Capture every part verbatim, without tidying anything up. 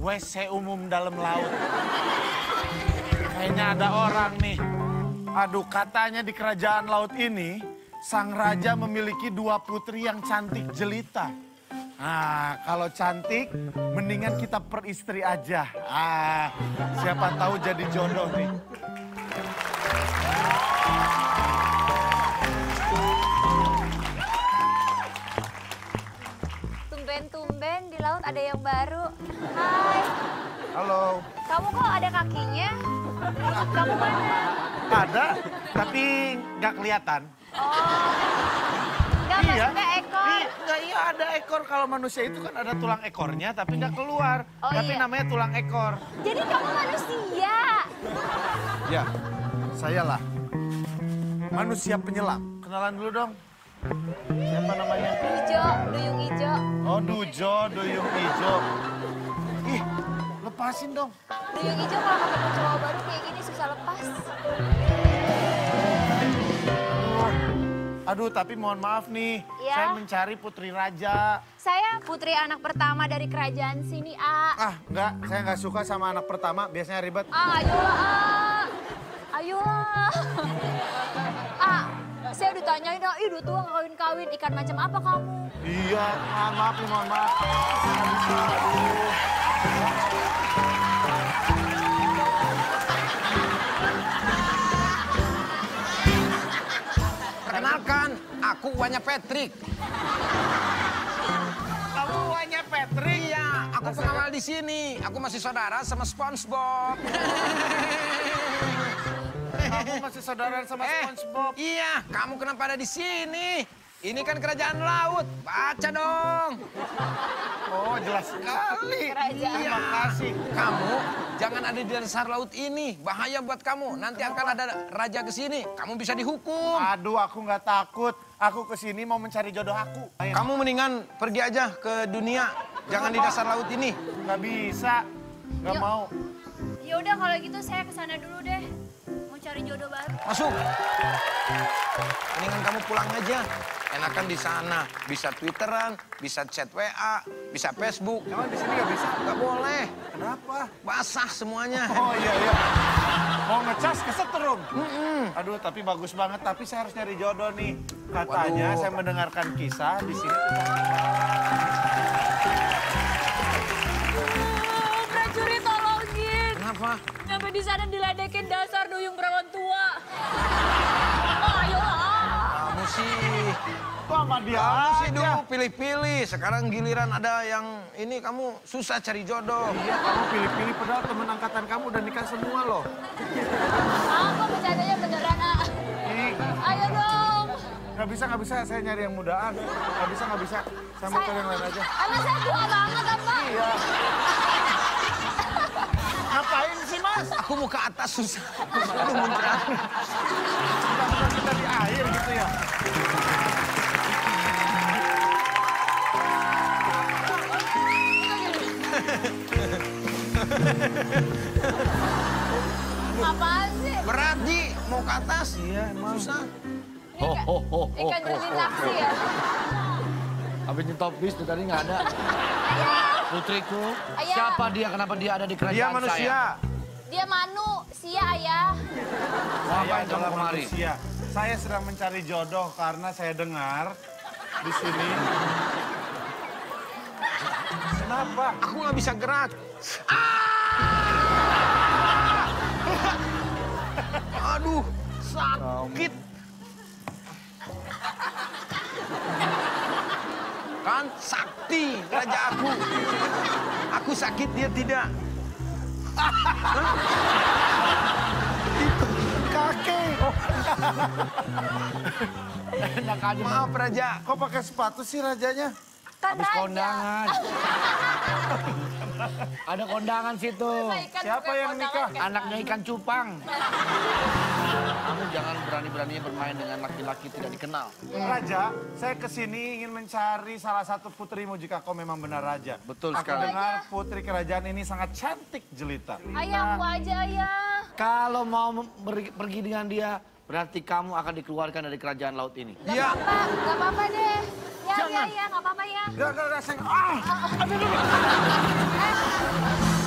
W C umum dalam laut. Kayaknya ada orang nih. Aduh, katanya di kerajaan laut ini, sang raja memiliki dua putri yang cantik jelita. Nah, kalau cantik, mendingan kita peristri aja. Ah, siapa tahu jadi jodoh nih. Tumben-tumben di laut ada yang baru. Hai. Halo. Kamu kok ada kakinya? Kamu mana? Ada, tapi nggak kelihatan. Oh. Nggak Iya. maksudnya ekor. Iya, nggak, iya ada ekor. Kalau manusia itu kan ada tulang ekornya, tapi nggak keluar. Oh, tapi iya. namanya tulang ekor. Jadi kamu manusia. Ya, saya lah. Manusia penyelam. Kenalan dulu dong. Siapa namanya? Dujo, duyung ijo. Oh, Dujo, Duyung Ijo. Ih, lepasin dong. Duyung ijo kalau ketemu cowok baru kayak gini susah lepas. Aduh, tapi mohon maaf nih. Ya. Saya mencari putri raja. Saya putri anak pertama dari kerajaan sini, A. Ah, enggak. Saya nggak suka sama anak pertama. Biasanya ribet. Ah, ayolah, A. Ayolah. A, saya ditanyain, ah, ih udah tua nggak kawin-kawin. Ikan macam apa kamu? Iya, mohon maaf nih, mohon maaf. Saya nggak bisa. Aduh. Perkenalkan, aku uanya Patrick. Kamu uangnya Patrick? Iya, aku pengawal di sini. Aku masih saudara sama SpongeBob. Kamu masih saudara sama Eh, SpongeBob. iya, kamu kenapa ada di sini? Ini kan kerajaan laut. Baca dong. Oh, jelas sekali. Kerajaan. Terima kasih. Kamu jangan ada di dasar laut ini. Bahaya buat kamu. Nanti akan ada raja ke sini. Kamu bisa dihukum. Aduh, aku nggak takut. Aku kesini mau mencari jodoh aku. Ayo. Kamu mendingan pergi aja ke dunia. Jangan di dasar laut ini. Nggak bisa. Nggak Yuk. mau. Ya udah kalau gitu saya kesana dulu deh. Mau cari jodoh baru. Masuk. Mendingan kamu pulang aja. Enakan di sana. Bisa Twitteran, bisa chat W A, bisa Facebook. Emang di sini nggak bisa? Nggak boleh. Kenapa? Basah semuanya. Oh iya, iya. Mau ngecas kesetrum. Aduh, tapi bagus banget. Tapi saya harus nyari jodoh nih. Katanya Waduh. saya mendengarkan kisah di sini. Oh, prajurit tolongin. Kenapa? Sampai di sana diledekin dasar duyung perawan tua. Oh, ayolah. Kamu sih, Kok sama dia kamu sih aja? dulu pilih-pilih. Sekarang giliran ada yang ini kamu susah cari jodoh. Iya, kamu pilih-pilih padahal temen angkatan kamu udah nikah semua loh. Aku bercandanya beneran, A. Ih, Ayo dong. nggak bisa, nggak bisa. Saya nyari yang mudaan. Nggak bisa, nggak bisa. Saya mau cari yang lain aja. Emang saya tua banget apa? Iya. Ngapain sih, Mas? Aku mau ke atas susah. Aduh, muncrat. Bukan kita di air gitu ya. Apaan sih? Berat, Ji. Mau ke atas. Iya, emang. Susah. Ikan, ikan berlintasi ya? Habis nyetop bis tuh tadi nggak ada. Putriku, Ayah. siapa dia? Kenapa dia ada di kerajaan Dia saya? manusia. Dia manu, sia ayah. Saya Ngapain kamu adalah kemari? manusia. Saya sedang mencari jodoh karena saya dengar di sini. Kenapa? Aku nggak bisa gerak. Aduh, sakit. Kan sakti raja aku. Aku sakit, dia tidak. Kaki. Enak aja. Maaf raja. Kok pakai sepatu sih rajanya? Kan Habis raja. kondangan. Ada kondangan situ. Ikan Siapa bukan yang kondangan, nikah? kan? Anaknya ikan cupang. Kamu jangan berani-beraninya bermain dengan laki-laki tidak dikenal. Raja, saya kesini ingin mencari salah satu putrimu jika kau memang benar raja. Betul Aku sekali. dengar putri kerajaan ini sangat cantik jelita. Ayah, aku aja ayah. Kalau mau ber- pergi dengan dia, berarti kamu akan dikeluarkan dari kerajaan laut ini. Gak Iya. apa-apa, gak apa-apa deh. Ya, Jangan. ya, ya, gak apa-apa ya. Gak, gak, gak, saya... Ah! Aduh, aduh, aduh. Eh,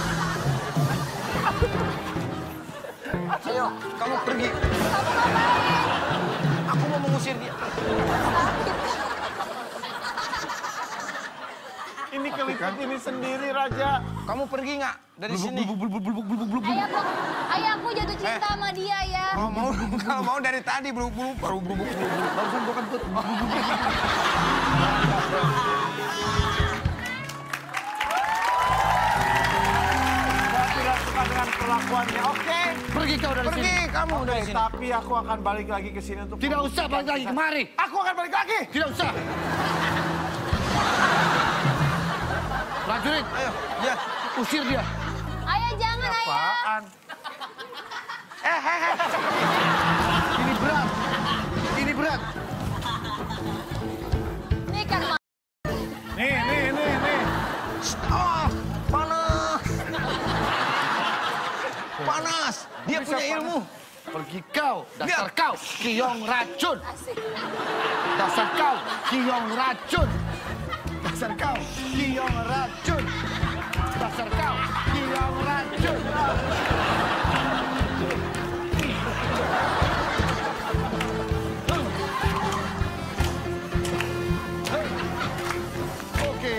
Ayo, kamu pergi. Kamu ngapain? Aku mau mengusir dia. Ini kelipet ini sendiri, Raja. Kamu pergi nggak dari sini? Ayah, aku, ayah aku jatuh cinta sama dia ya. Oh, mau kalau mau dari tadi belum belum baru belum barusan gua kentut. Saya tidak suka dengan perlakuannya. Oke. Pergi kau dari Pergi sini. kamu Oke, dari sini. tapi aku akan balik lagi ke sini untuk Tidak usah balik lagi kemari. Aku akan balik lagi. Tidak usah. Prajurit, Ayo, ya. usir dia. Ayah jangan ayah. Apaan? Eh, eh, eh. Ini berat. Ini berat. Nih kan Ma. Nih, nih, nih, nih. Oh, panas. Panas. Dia Bisa punya panas. ilmu. Pergi kau, dasar Biar. kau, kiong racun. Asik. Dasar kau, kiong racun. Dasar kau, kiong racun. Dasar kau, kiong racun. Oke.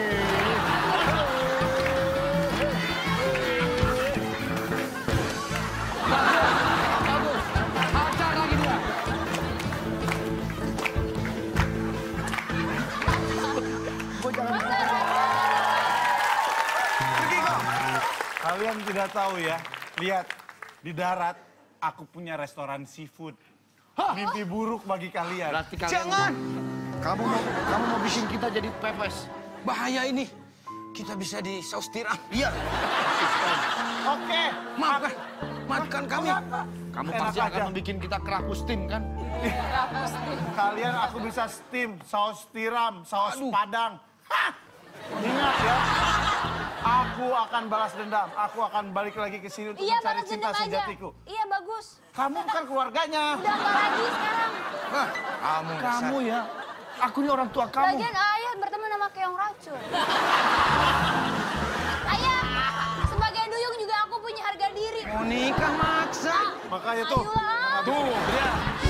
Bagus. Hajar lagi dia. Pergi kau. Kalian tidak tahu ya. Lihat, di darat aku punya restoran seafood. Mimpi buruk bagi kalian. Berarti kalian Jangan. kamu mau kamu mau bikin kita jadi pepes. Bahaya ini. Kita bisa di saus tiram. Iya. Oke. Maafkan. Maafkan kami. Kamu Enak pasti aja. akan bikin kita kerakus tim kan? Kalian aku bisa steam, saus tiram, saus Aduh. padang. Hah! Ingat ya. Aku akan balas dendam. Aku akan balik lagi ke sini untuk Iya mencari balas cinta dendam aja. sejatiku. Iya bagus. Kamu kan keluarganya. Udah enggak lagi sekarang. Hah, kamu dasar. Kamu ya. Aku ini orang tua kamu. Lagian ayah berteman sama keong racun. Ayah, sebagai duyung juga aku punya harga diri. Mau nikah maksa. Makanya tuh. Ayolah. Tuh, dia.